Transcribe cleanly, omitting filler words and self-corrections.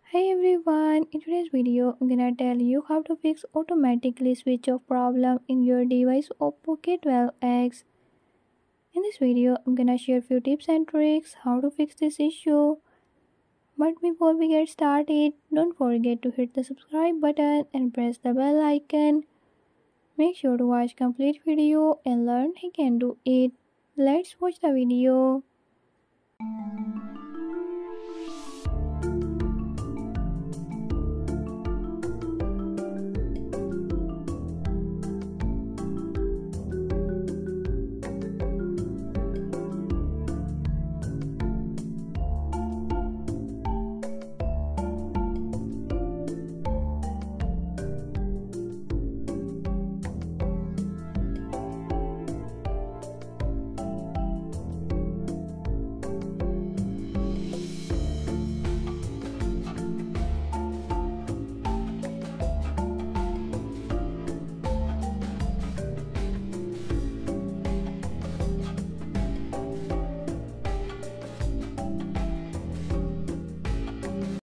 Hey everyone, in today's video I'm gonna tell you how to fix automatically switch off problem in your device Oppo K12x. In this video I'm gonna share few tips and tricks how to fix this issue. But before we get started, don't forget to hit the subscribe button and press the bell icon. Make sure to watch complete video and learn how can do it. Let's watch the video.